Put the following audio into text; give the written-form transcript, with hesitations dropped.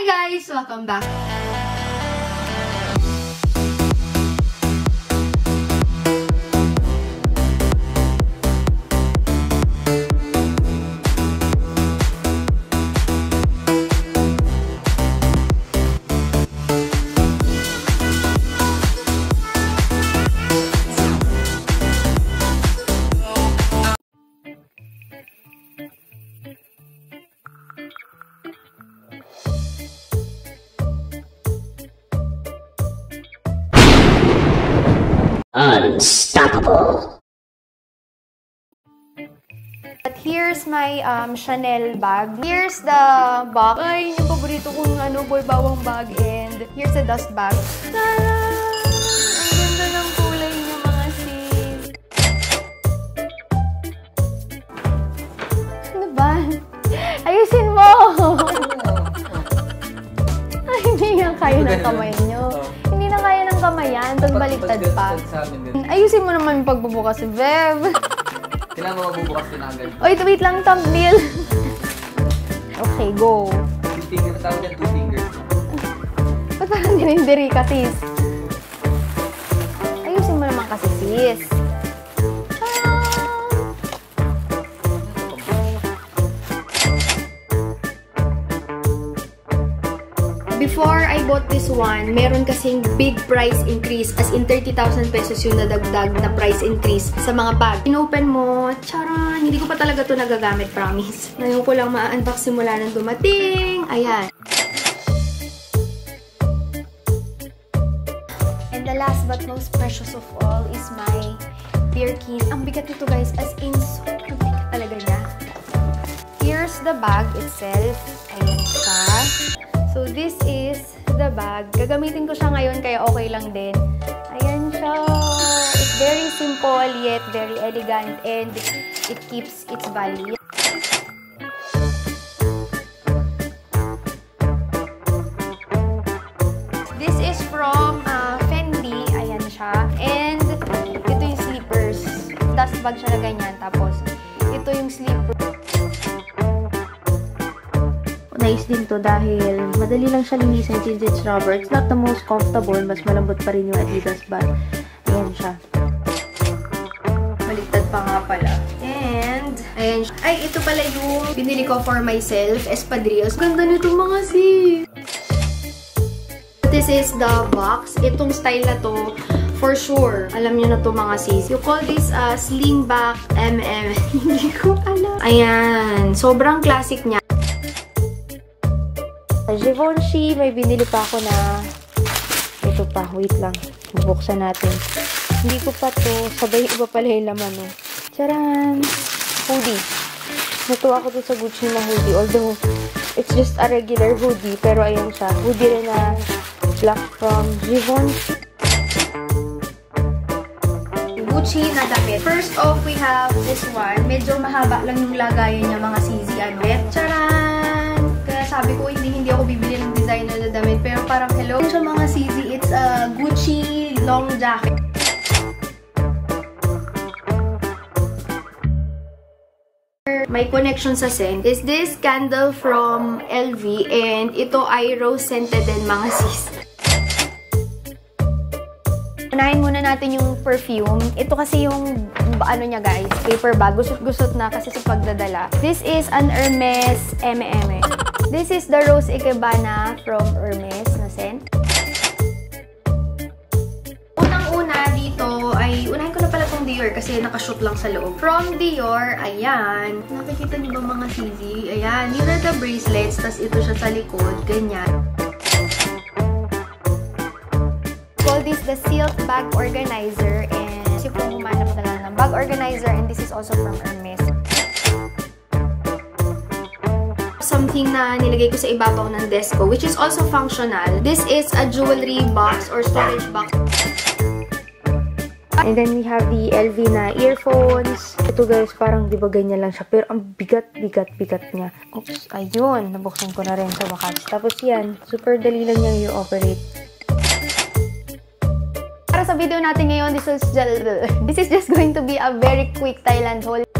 Hi guys! Welcome back! Unstoppable. But here's my Chanel bag. Here's the box. Ay, yung paborito kong boy bawang bag. And here's the dust bag. Tara! Ang ganda ng kulay niya, mga sis. Ano ba? Ayusin mo! Ay, hindi nga kaya ng kamay niyo. Hindi na kaya ng kamay yan. Tapos baliktad pa. Ayusin mo naman yung pagbubukas, Bev. Kailangan mo magbubukas din agad. Wait lang, thumbnail. Okay, go. Two fingers. Tawag yan, 2 fingers. Ba't parang dinindiri ka, sis? Ayusin mo naman kasi, sis. Before I bought this one, meron kasing big price increase, as in 30,000 pesos yung nadagdag na price increase sa mga bag. Inopen mo, charan, hindi ko pa talaga to nagagamit, promise. Ngayon ko lang ma-unbox simula nang dumating. Ayan. And the last but most precious of all is my beer can. Ang bigat nito, guys, as in sobrang bigat talaga niya. Here's the bag itself. Ayan siya. So, this is the bag. Gagamitin ko siya ngayon, kaya okay lang din. Ayan siya. It's very simple, yet very elegant, and it keeps its value. This is from Fendi. Ayan siya. And ito yung slippers. Dust bag siya na ganyan. Tapos, ito yung slipper. Nice din to dahil madali lang siya linisin since it's rubber. It's not the most comfortable, mas malambot pa rin yung Adidas bag. Ayan siya. Baliktad pa nga pala. And, ayan siya. Ay, ito pala yung binili ko for myself, espadrilles. Ganda nito, mga sis! This is the box. Itong style na to, for sure, alam nyo na to, mga sis. You call this sling back MM. Hindi ko alam. Ayan. Sobrang classic niya. Givenchy, may binili pa ako na ito pa, wait lang, bubuksan natin. Hindi ko pa to, sabay iba pala yung laman, no? Charan! Hoodie. Natuwa ako dun sa Gucci na hoodie, although it's just a regular hoodie, pero ayan siya, hoodie rin na black from Givenchy. Gucci na damit. First off, we have this one. Medyo mahaba lang yung lagayan niya, mga sisi. Charan! Sabi ko, hindi ako bibili ng designer na damit. Pero parang, hello siya, mga sisi. It's a Gucci long jacket. My connection sa scent is this candle from LV. And ito ay rose scented din, mga sis. Unahin muna natin yung perfume. Ito kasi yung, ano niya, guys, paper bag. Gusot-gusot na kasi sa pagdadala. This is an Hermes M&M. This is the Rose Ikebana from Hermes na scent. Unang-una dito ay, unahin ko na pala itong Dior kasi nakashoot lang sa loob. From Dior, ayan. Nakikita niyo ba, mga sisi? Ayan, yun are the bracelets. Tas ito siya sa likod. Ganyan. Call this the Silk Bag Organizer. And kasi kung humanap na lang ng bag organizer. And this is also from Hermes. Something na nilagay ko sa ibabaw ng desk ko, which is also functional. This is a jewelry box or storage box. And then we have the LV na earphones. Ito, guys, parang di ba ganyan lang siya, pero ang bigat niya. Oops, ayun, nabuksan ko na rin sa wakas. Tapos yan, super dali lang niya i-operate. Para sa video natin ngayon, this is just going to be a very quick Thailand haul.